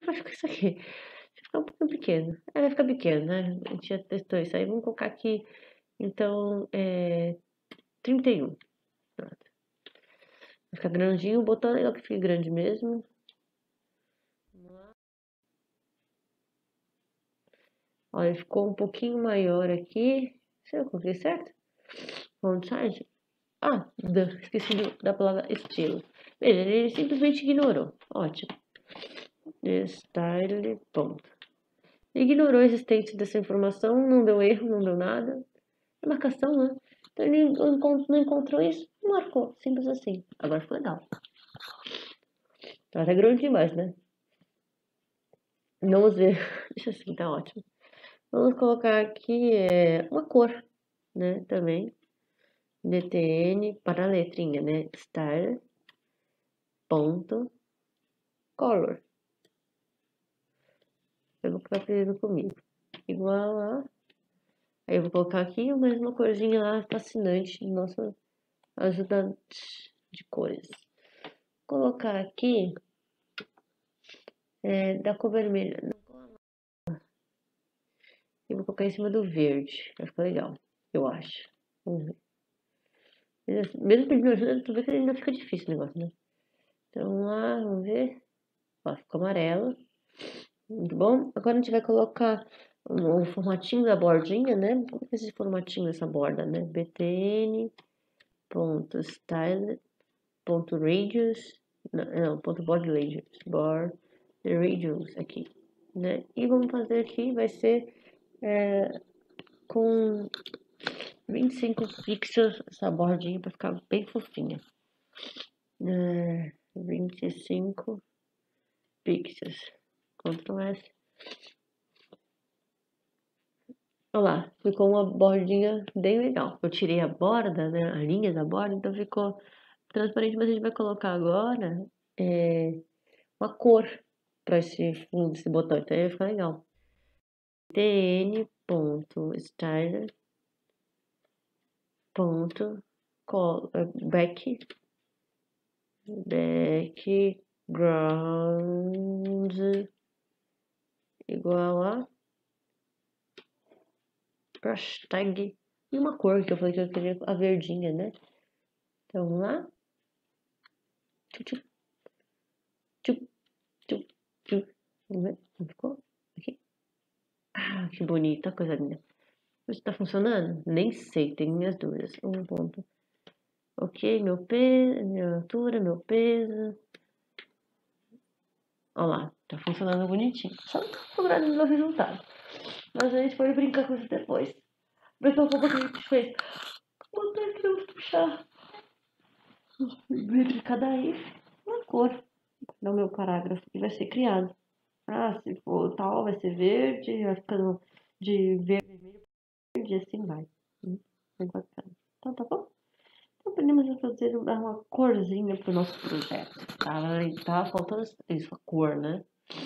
acho que isso aqui vai ficar um pouquinho pequeno. É, vai ficar pequeno, né? A gente já testou isso aí. Vamos colocar aqui, então, 31. Pronto. Vai ficar grandinho. O botão é legal que fique grande mesmo. Vamos lá. Olha, ficou um pouquinho maior aqui. Será que eu coloquei certo? Font size? Esqueci da palavra estilo. Veja, ele simplesmente ignorou. Ótimo. Style, ponto. Ignorou a existência dessa informação, não deu erro, não deu nada. É marcação, né? Então ele não encontrou isso, marcou. Simples assim. Agora ficou legal. Tá até grande demais, né? Vamos ver. Deixa assim, tá ótimo. Vamos colocar aqui uma cor, né? Também. DTN para a letrinha, né? Style. Ponto. Color. Eu vou ficar aprendendo comigo. Igual a... Aí eu vou colocar aqui mais uma corzinha lá fascinante. Nossa ajudante de cores. Vou colocar aqui da cor vermelha. Eu vou colocar em cima do verde. Vai ficar legal, eu acho. Vamos ver. Mesmo pedindo ajuda, tu vê que ainda fica difícil o negócio, né? Então vamos lá, vamos ver. Ó, ficou amarelo. Muito bom. Agora a gente vai colocar o formatinho da bordinha, né? Como é esse formatinho dessa borda, né? btn.style.radius. Não, ponto body radius. Border radius aqui, né? E vamos fazer aqui, vai ser com 25 pixels essa bordinha para ficar bem fofinha. 25 pixels. Ctrl S. Olha lá, ficou uma bordinha bem legal. Eu tirei a borda, né, a linha da borda, então ficou transparente, mas a gente vai colocar agora uma cor para esse fundo desse botão, então aí vai ficar legal. background igual a hashtag e uma cor que eu falei que eu queria a verdinha, né? Então vamos lá. Vamos ver como ficou aqui. Que bonita, coisa linda. Isso tá funcionando? Nem sei, tenho minhas dúvidas. Um ponto. Ok, meu peso, minha altura, meu peso. Olha lá, tá funcionando bonitinho. Só não tá cobrando o meu resultado. Mas a gente pode brincar com isso depois. Ver se eu vou que a gente fez. Vou ter que puxar de cada if uma cor no meu parágrafo que vai ser criado. Se for tal, vai ser verde, vai ficando de vermelho para verde, assim vai. Bem bacana. Então tá bom? Então podemos fazer dar uma corzinha pro nosso projeto. Tá faltando isso, a cor, né?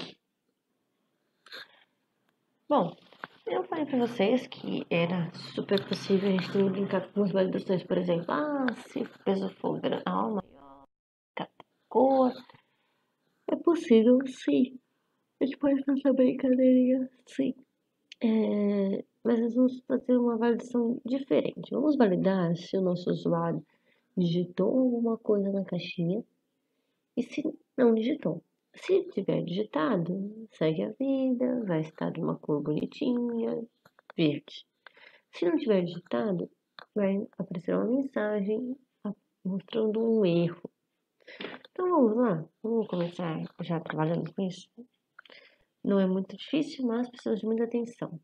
Bom, eu falei pra vocês que era super possível a gente brincar com algumas validações, por exemplo, se o peso for maior, cada cor. É possível, sim. A gente pode fazer essa brincadeirinha, sim. Mas nós vamos fazer uma validação diferente. Vamos validar se o nosso usuário digitou alguma coisa na caixinha e se não digitou. Se tiver digitado, segue a vida, vai estar de uma cor bonitinha, verde. Se não tiver digitado, vai aparecer uma mensagem mostrando um erro. Então vamos lá, vamos começar já trabalhando com isso. Não é muito difícil, mas precisa de muita atenção.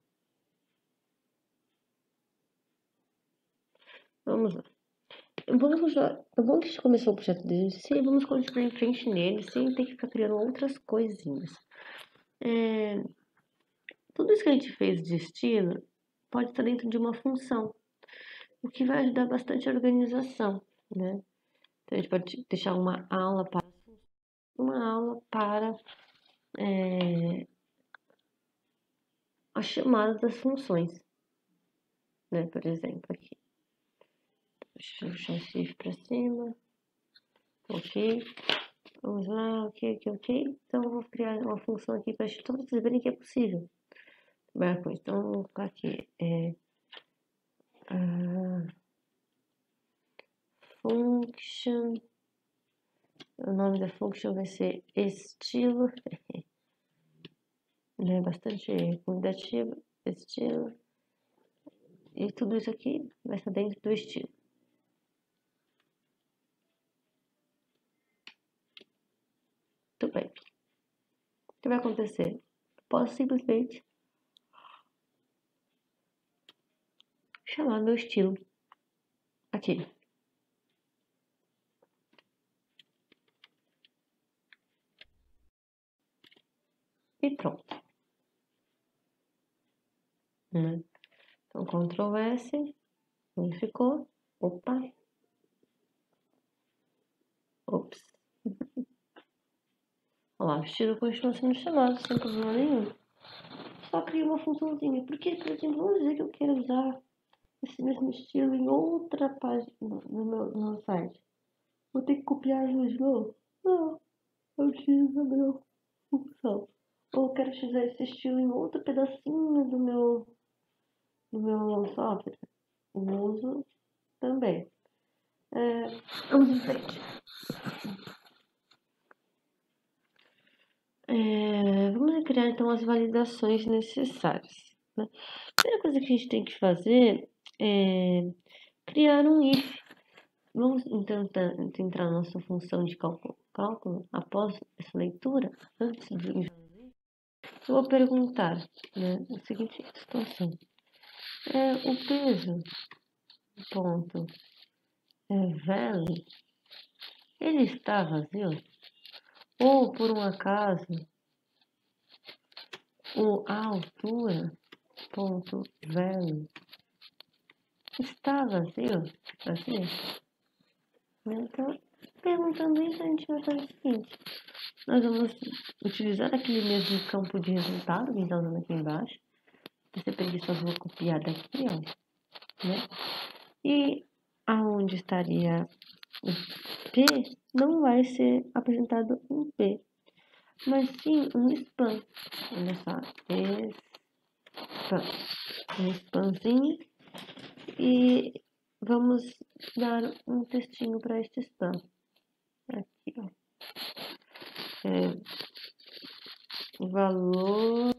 Vamos lá. Vamos lá. É bom que a gente começou o projeto de si, vamos continuar em frente nele, sem ter que ficar criando outras coisinhas. Tudo isso que a gente fez de estilo pode estar dentro de uma função, o que vai ajudar bastante a organização, né? Então, a gente pode deixar uma aula para a chamada das funções, né? Por exemplo, aqui. Deixa eu puxar o shift para cima. Ok. Vamos lá, ok. Então eu vou criar uma função aqui para todos vocês verem que é possível. Então eu vou colocar aqui. Function. O nome da function vai ser estilo. É bastante convidativo. Estilo. E tudo isso aqui vai estar dentro do estilo. Tudo bem. O que vai acontecer? Posso simplesmente chamar meu estilo aqui. E pronto. Né? Então, Ctrl S, ficou. Opa. Ops. Olha lá, o estilo continua sendo chamado sem problema nenhum. Só crio uma funçãozinha. Porque, por exemplo, vamos dizer que eu quero usar esse mesmo estilo em outra página no meu site. Vou ter que copiar de novo? Não. Eu utilizo a minha função. Ou eu quero utilizar esse estilo em outro pedacinho do meu software. Uso também. Vamos em frente. Vamos criar então as validações necessárias. Né? A primeira coisa que a gente tem que fazer é criar um if. Vamos então entrar na nossa função de cálculo. Após essa leitura, antes de eu vou perguntar, né, a seguinte situação. O peso, ponto, value, ele está vazio? Ou, por um acaso, a altura, ponto, value, está vazio? Vazio? Então, perguntando isso, a gente vai fazer o seguinte. Nós vamos utilizar aquele mesmo campo de resultado que a gente está usando aqui embaixo. Você preguiçoso, vou copiar daqui, ó. Né? E aonde estaria o P, não vai ser apresentado um P, mas sim um span. Olha só, spam. Um spanzinho. E vamos dar um textinho para este spam. Aqui, ó. Valor.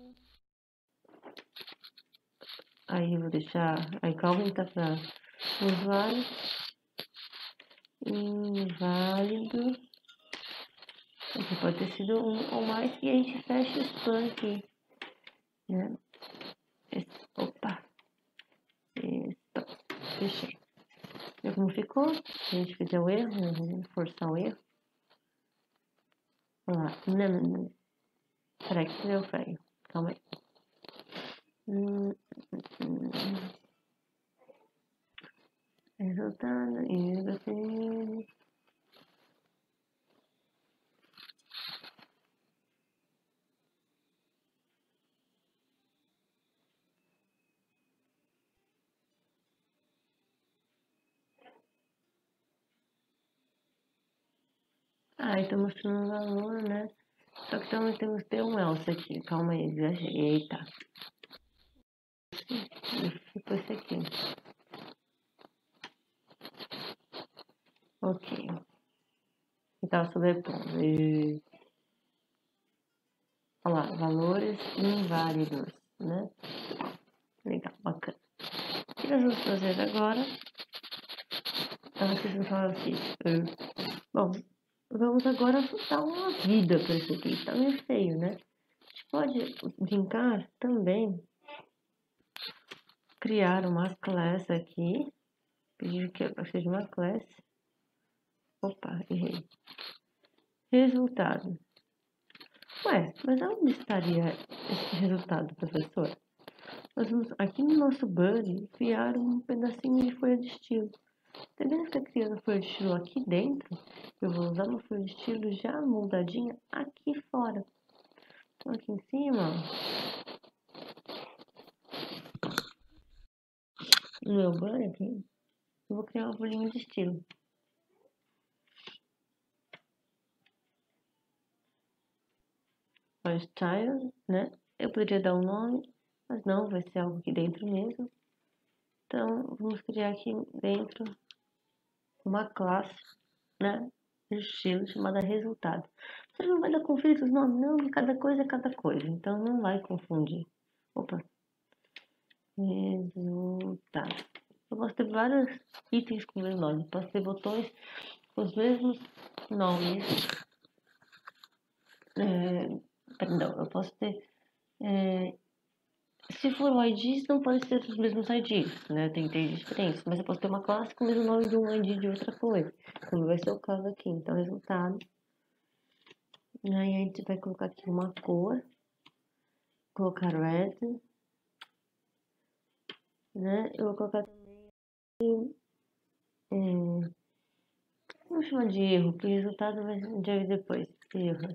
Aí eu vou deixar. Aí calma, tá para usuário. Inválido. Aqui pode ter sido um ou mais. E a gente fecha o spam aqui. Né? Opa. Fechei. Viu como ficou? Se a gente fizer o erro, né? Vamos forçar o erro. Olha lá. Não. Peraí, que deu feio. Calma aí. Resultado, e você... Ah, então mostrando o valor, né? Só que também temos que ter um else aqui. Calma aí, exagerei. Eita. Ficou esse aqui. Ok. E tava sobrepondo. Olha lá, valores inválidos, né? Legal, bacana. O que nós vamos fazer agora? Vocês vão falar assim. Bom, vamos agora dar uma vida para isso aqui. Tá meio feio, né? A gente pode brincar também. Criar uma class aqui. Pedir que seja uma class. Opa, errei. Resultado. Ué, mas onde estaria esse resultado, professor? Nós vamos aqui no nosso Buddy criar um pedacinho de folha de estilo. Entendendo que está criando a folha de estilo aqui dentro, eu vou usar uma folha de estilo já moldadinha aqui fora. Então aqui em cima, no meu Buddy aqui, eu vou criar uma folhinha de estilo. o style, né? Eu poderia dar um nome, mas não, vai ser algo aqui dentro mesmo. Então, vamos criar aqui dentro uma classe, né? De estilo chamada resultado. Você não vai dar conflito os nomes, não, cada coisa é cada coisa, então não vai confundir. Opa, resultado. Eu posso ter vários itens com o mesmo nome, posso ter botões com os mesmos nomes. Perdão, eu posso ter. Se for o IDs, não pode ser os mesmos IDs, né? Tem IDs diferentes, mas eu posso ter uma classe com o mesmo nome de um ID de outra coisa, como vai ser o caso aqui. Então, resultado. Aí a gente vai colocar aqui uma cor, colocar red, né? Eu vou colocar também, vamos chamar de erro, porque o resultado vai ser depois. Erro.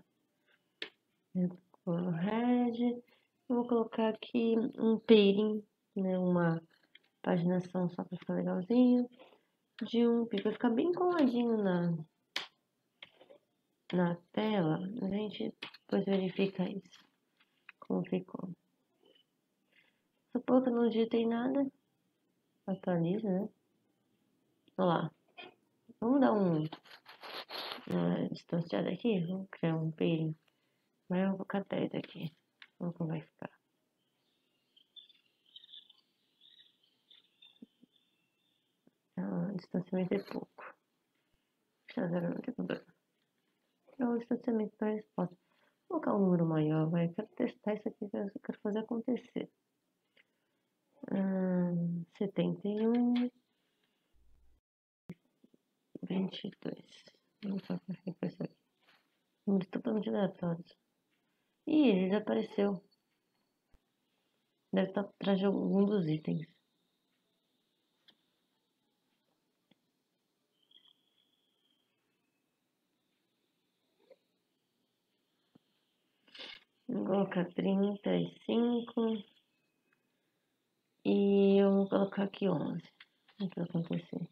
Cor red. Eu vou colocar aqui um pairing, né? Uma paginação só para ficar legalzinho. De um pico, vai ficar bem coladinho na tela. A gente depois verifica isso, como ficou. Supor que eu não digitei nada, atualiza, né? Olha lá. Vamos dar uma distanciada aqui, vamos criar um pairing. Mas eu vou colocar 10 aqui. Vamos ver como vai ficar. Distanciamento é pouco. Está zero, não tem problema. É o distanciamento da resposta. Vou colocar um número maior, vai. Eu quero testar isso aqui, que eu quero fazer acontecer. 71, 22. Vamos ver como é que foi isso aqui. Números totalmente aleatórios. Ih, ele desapareceu. Deve estar atrás de algum dos itens. Vou colocar 35. E eu vou colocar aqui 11. O que vai acontecer?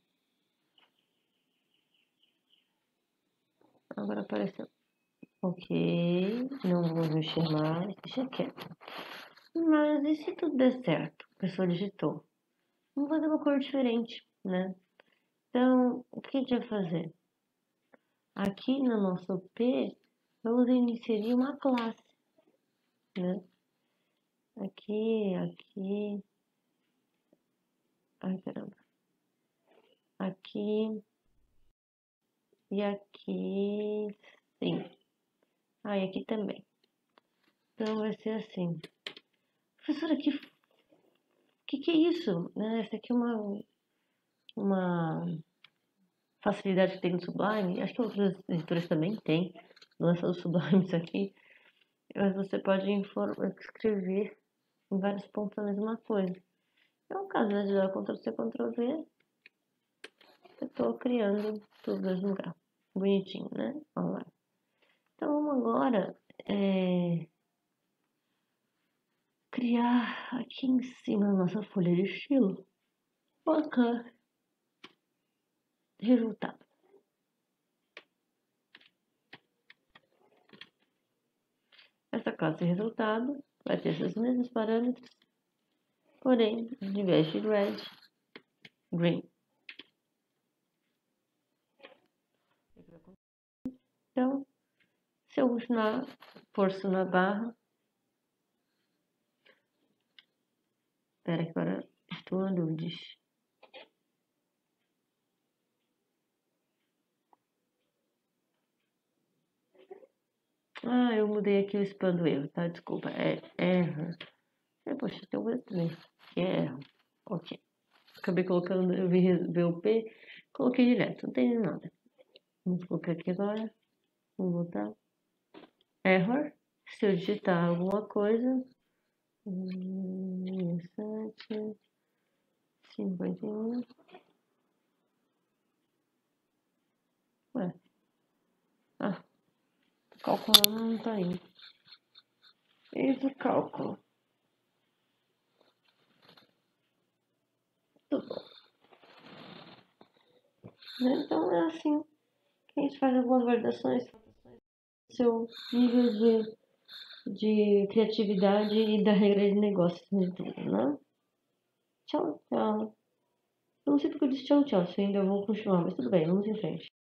Agora apareceu. Ok, não vou mexer mais, deixa quieto. Mas e se tudo der certo? A pessoa digitou. Vamos fazer uma cor diferente, né? Então, o que a gente vai fazer? Aqui no nosso P, vamos inserir uma classe, né? Aqui. Ai, caramba. Aqui e aqui, sim. Ah, e aqui também. Então vai ser assim. Professora, que é isso? Né? Essa aqui é uma facilidade que tem no Sublime. Acho que outros editores também têm. Não é só o Sublime isso aqui. Mas você pode escrever em vários pontos a mesma coisa. É um caso, né? De dar Ctrl+C, Ctrl+V. Eu estou criando tudo no mesmo lugar. Bonitinho, né? Olha lá. Então vamos agora criar aqui em cima da nossa folha de estilo uma classe resultado. Essa classe resultado vai ter seus mesmos parâmetros, porém, ao invés de red, green. Então, se eu continuar força na barra, espera que agora estou na dúvida. Ah, eu mudei aqui o spam do erro, tá? Desculpa, é erro. Poxa, tem um erro também, que é erro. Ok. Acabei colocando, eu vi o P, coloquei direto, não tem nada. Vamos colocar aqui agora, vamos botar error. Se eu digitar alguma coisa, 7, 51. Ué, ah, cálculo não tá indo. Esse cálculo. Tudo bom. Então é assim que a gente faz algumas validações. Seu nível de de criatividade e da regra de negócios de tudo, né? Tchau, tchau. Eu não sei porque eu disse tchau, tchau, se ainda vou continuar, mas tudo bem, vamos em frente.